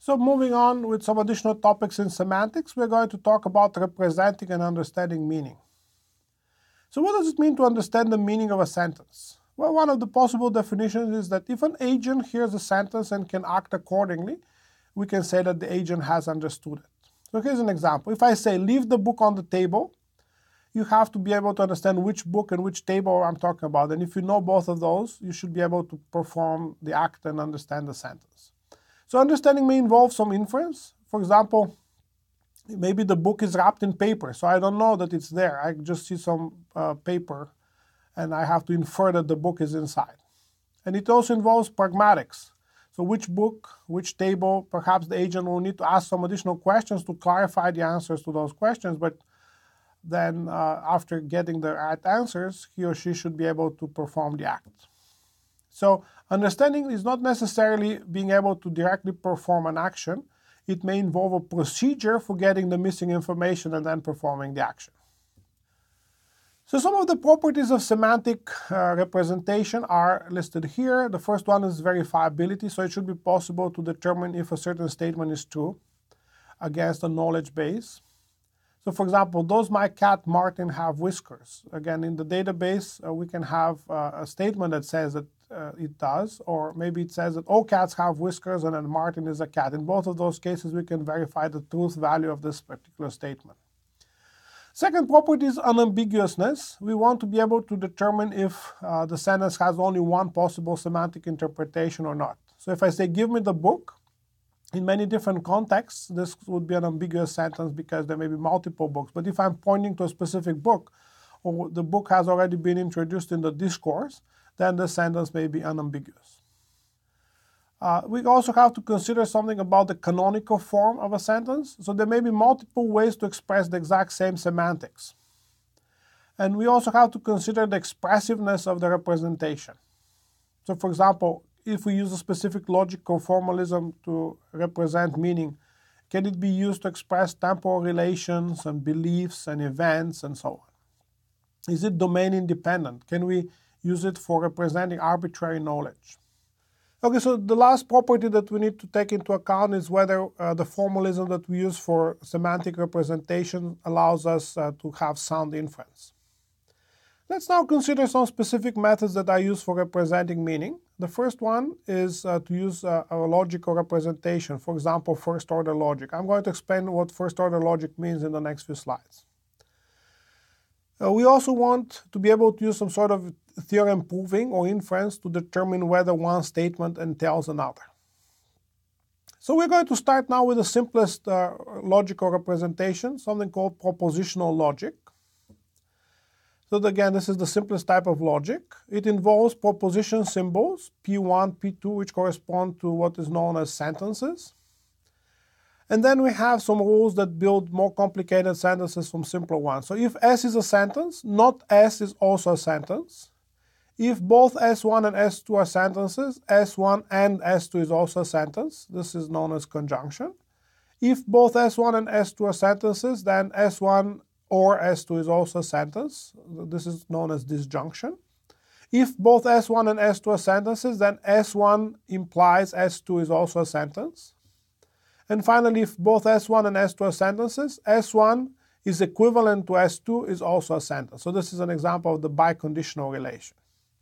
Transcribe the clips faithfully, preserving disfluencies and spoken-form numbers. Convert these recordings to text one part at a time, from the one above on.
So moving on with some additional topics in semantics, we're going to talk about representing and understanding meaning. So what does it mean to understand the meaning of a sentence? Well, one of the possible definitions is that if an agent hears a sentence and can act accordingly, we can say that the agent has understood it. So here's an example. If I say, leave the book on the table, you have to be able to understand which book and which table I'm talking about. And if you know both of those, you should be able to perform the act and understand the sentence. So understanding may involve some inference. For example, maybe the book is wrapped in paper, so I don't know that it's there. I just see some uh, paper, and I have to infer that the book is inside. And it also involves pragmatics. So which book, which table, perhaps the agent will need to ask some additional questions to clarify the answers to those questions, but then uh, after getting the right answers, he or she should be able to perform the act. So understanding is not necessarily being able to directly perform an action. It may involve a procedure for getting the missing information and then performing the action. So some of the properties of semantic uh, representation are listed here. The first one is verifiability, so it should be possible to determine if a certain statement is true against a knowledge base. So for example, does my cat Martin have whiskers? Again, in the database, uh, we can have uh, a statement that says that uh, it does, or maybe it says that all cats have whiskers and then Martin is a cat. In both of those cases, we can verify the truth value of this particular statement. Second property is unambiguousness. We want to be able to determine if uh, the sentence has only one possible semantic interpretation or not. So if I say, give me the book, in many different contexts, this would be an ambiguous sentence because there may be multiple books. But if I'm pointing to a specific book, or the book has already been introduced in the discourse, then the sentence may be unambiguous. Uh, we also have to consider something about the canonical form of a sentence. So there may be multiple ways to express the exact same semantics. And we also have to consider the expressiveness of the representation. So for example, if we use a specific logical formalism to represent meaning, can it be used to express temporal relations and beliefs and events and so on? Is it domain independent? Can we use it for representing arbitrary knowledge? Okay, so the last property that we need to take into account is whether uh, the formalism that we use for semantic representation allows us uh, to have sound inference. Let's now consider some specific methods that are used for representing meaning. The first one is uh, to use uh, a logical representation, for example, first-order logic. I'm going to explain what first-order logic means in the next few slides. Uh, we also want to be able to use some sort of theorem proving or inference to determine whether one statement entails another. So we're going to start now with the simplest uh, logical representation, something called propositional logic. So again, this is the simplest type of logic. It involves proposition symbols, P one, P two, which correspond to what is known as sentences. And then we have some rules that build more complicated sentences from simpler ones. So if S is a sentence, not S is also a sentence. If both S one and S two are sentences, S one and S two is also a sentence. This is known as conjunction. If both S one and S two are sentences, then S one or S two is also a sentence. This is known as disjunction. If both S one and S two are sentences, then S one implies S two is also a sentence. And finally, if both S one and S two are sentences, S one is equivalent to S two is also a sentence. So this is an example of the biconditional relation.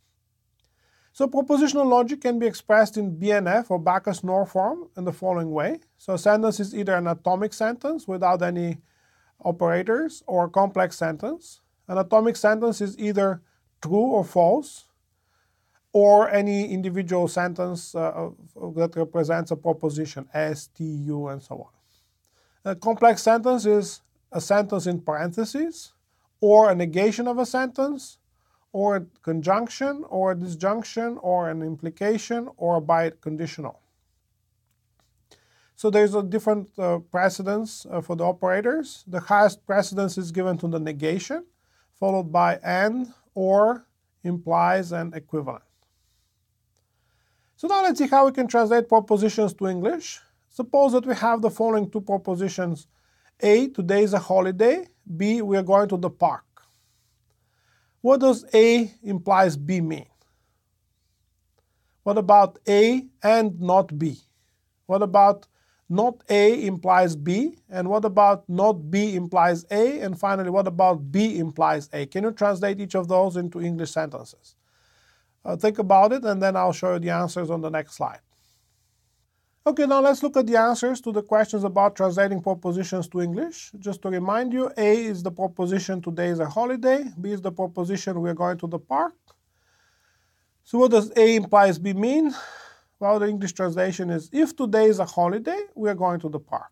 So propositional logic can be expressed in B N F or Backus-Naur form in the following way. So a sentence is either an atomic sentence without any operators or a complex sentence. An atomic sentence is either true or false, or any individual sentence uh, that represents a proposition, S, T, U, and so on. A complex sentence is a sentence in parentheses, or a negation of a sentence, or a conjunction, or a disjunction, or an implication, or a biconditional. So there's a different uh, precedence uh, for the operators. The highest precedence is given to the negation, followed by and, or, implies, and equivalent. So now let's see how we can translate propositions to English. Suppose that we have the following two propositions. A, today is a holiday. B, we are going to the park. What does A implies B mean? What about A and not B? What about not A implies B? And what about not B implies A? And finally, what about B implies A? Can you translate each of those into English sentences? Uh, think about it, and then I'll show you the answers on the next slide. Okay, now let's look at the answers to the questions about translating propositions to English. Just to remind you, A is the proposition today is a holiday. B is the proposition we're going to the park. So what does A implies B mean? Well, the English translation is, if today is a holiday, we are going to the park.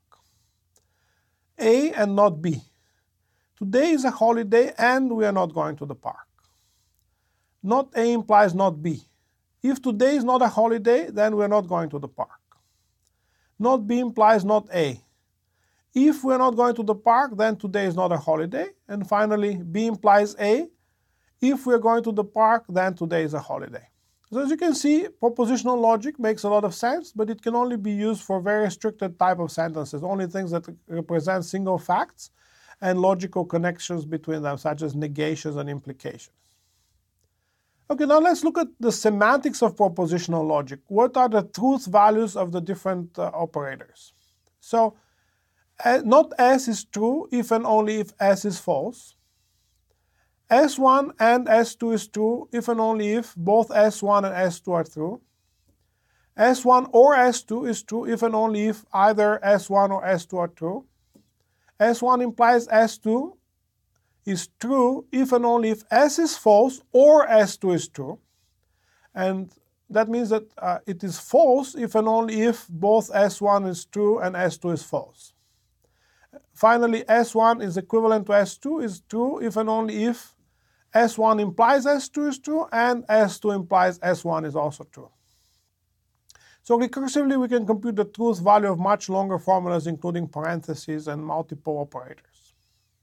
A and not B. Today is a holiday and we are not going to the park. Not A implies not B. If today is not a holiday, then we are not going to the park. Not B implies not A. If we are not going to the park, then today is not a holiday. And finally, B implies A. If we are going to the park, then today is a holiday. So as you can see, propositional logic makes a lot of sense, but it can only be used for very restricted type of sentences, only things that represent single facts and logical connections between them, such as negations and implications. Okay, now let's look at the semantics of propositional logic. What are the truth values of the different uh, operators? So, uh, not S is true if and only if S is false. S one and S two is true if and only if both S one and S two are true. S one or S two is true if and only if either S one or S two are true. S one implies S two is true if and only if S is false or S two is true. And that means that uh, it is false if and only if both S one is true and S two is false. Finally, S one is equivalent to S two is true if and only if S one implies S two is true and S two implies S one is also true. So recursively, we can compute the truth value of much longer formulas, including parentheses and multiple operators.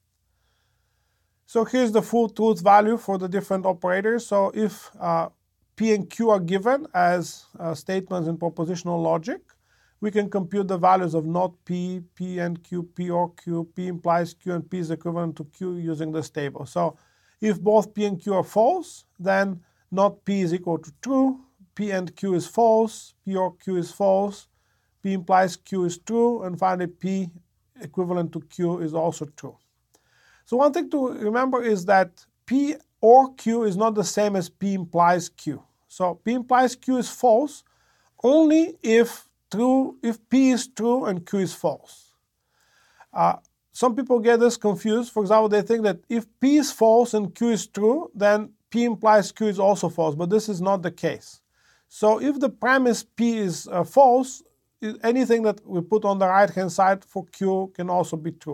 So here's the full truth value for the different operators. So if uh, P and Q are given as uh, statements in propositional logic, we can compute the values of not P, P and Q, P or Q. P implies Q and P is equivalent to Q using this table. So if both P and Q are false, then not P is equal to true, P and Q is false, P or Q is false, P implies Q is true, and finally P equivalent to Q is also true. So one thing to remember is that P or Q is not the same as P implies Q. So P implies Q is false only if true, if P is true and Q is false. Uh, some people get this confused. For example, they think that if P is false and Q is true, then P implies Q is also false, but this is not the case. So if the premise P is uh, false, anything that we put on the right-hand side for Q can also be true.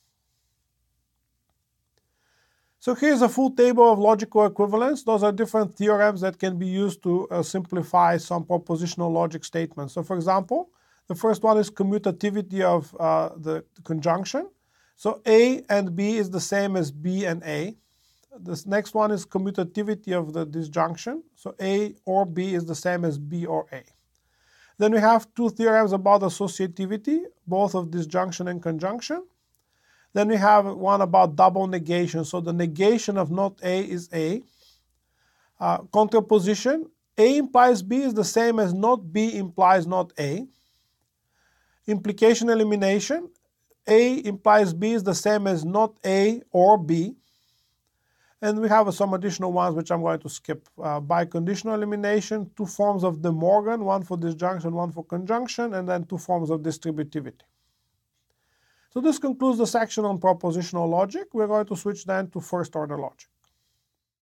So here's a full table of logical equivalence. Those are different theorems that can be used to uh, simplify some propositional logic statements. So for example, the first one is commutativity of uh, the, the conjunction. So A and B is the same as B and A. This next one is commutativity of the disjunction. So A or B is the same as B or A. Then we have two theorems about associativity, both of disjunction and conjunction. Then we have one about double negation. So the negation of not A is A. Uh, contraposition, A implies B is the same as not B implies not A. Implication elimination, A implies B is the same as not A or B. And we have some additional ones which I'm going to skip. Uh, biconditional elimination, two forms of De Morgan, one for disjunction, one for conjunction, and then two forms of distributivity. So this concludes the section on propositional logic. We're going to switch then to first order logic.